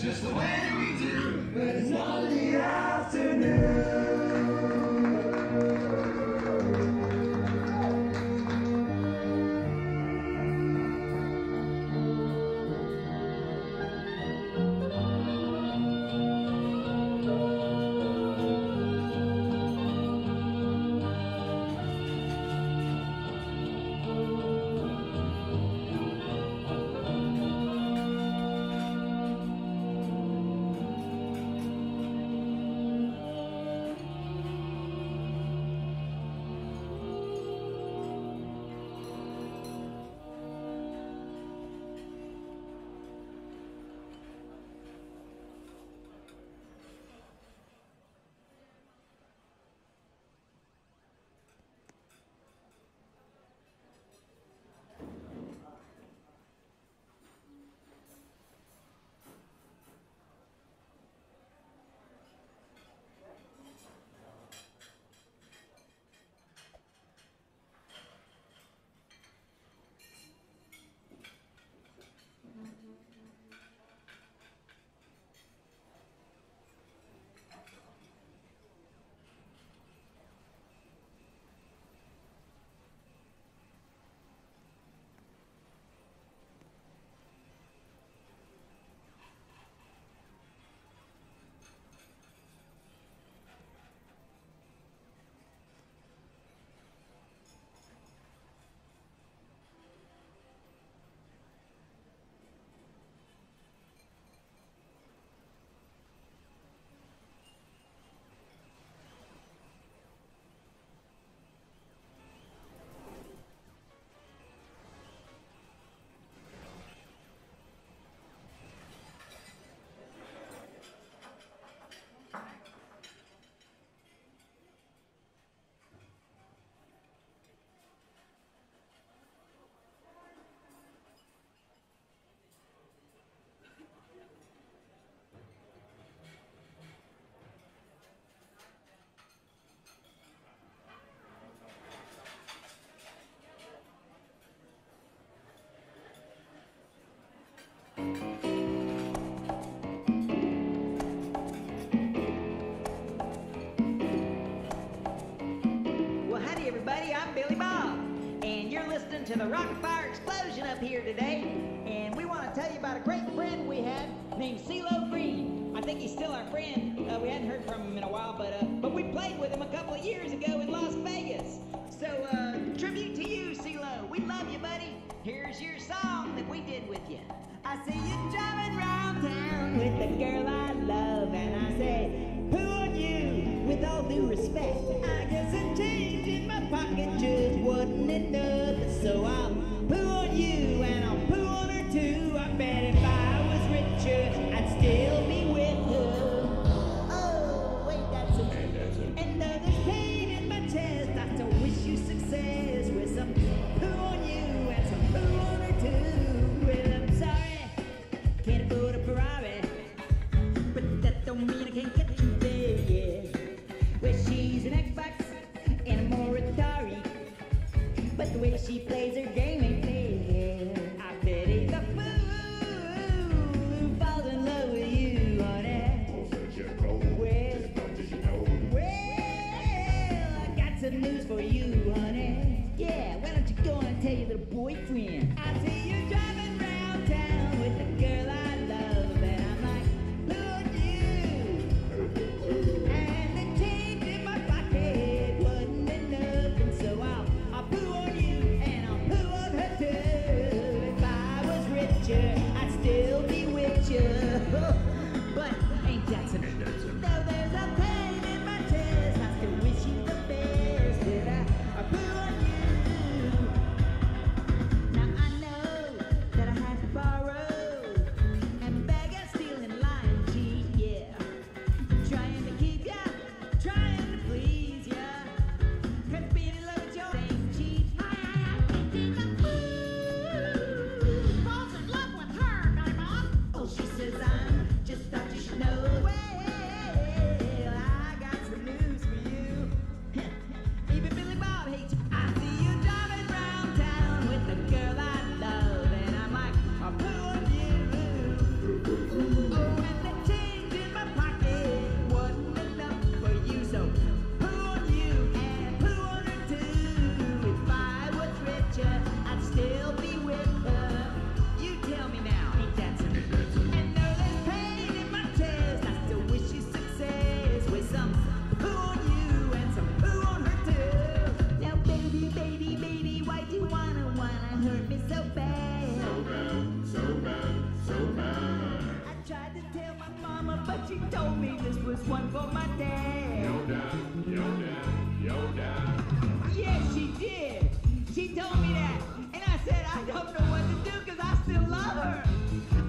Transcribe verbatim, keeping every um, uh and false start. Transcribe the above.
just the way we do, but it's not in the afternoon. To the Rock and Fire Explosion up here today, and we want to tell you about a great friend we had named CeeLo Green. I think he's still our friend. Uh, we hadn't heard from him in a while, but uh, but we played with him a couple of years ago in Las Vegas. So uh, tribute to you, CeeLo. We love you, buddy. Here's your song that we did with you. I see you driving around town with the girl I love, and I say, who are you? With all due respect, I guess a change in my pocket just wasn't enough. So I'll poo on you and I'll poo on her too. I bet if I was richer, I'd still be with her. Oh, wait, that's a and though there's pain in my chest, I still wish you success with some poo on you and some poo on her too. Well, I'm sorry, can't afford a Ferrari, but that don't mean I can't get you there, yeah. Well, she's an Xbox and a more Atari, but the way she plays her game ain't fair. I pity the fool who falls in love with you, honey. Well, well, I got some news for you, honey. Yeah, why don't you go on and tell your little boyfriend? I see you driving round town with the girl I love, and I'm like, who are you? And the change in my pocket wasn't enough, and so I'll, I'll poo on you and I'll poo on her too. If I was richer, I'd still be with you. But ain't that something? Though there's a pain in my chest, I still wish you the best. Did I, I poo on you? Now I know that I have to borrow and beg and steal and lie and cheat, yeah. Trying to keep ya, trying to please ya. 'Cause being in love with you ain't cheap. I, I, I think he's a fool. Falls in love with her, baby. Oh, she says I'm just thought you should know. Well, she told me this was one for my dad. Yo down, yo down, yo down. Yes, she did. She told me that. And I said, I don't know what to do because I still love her.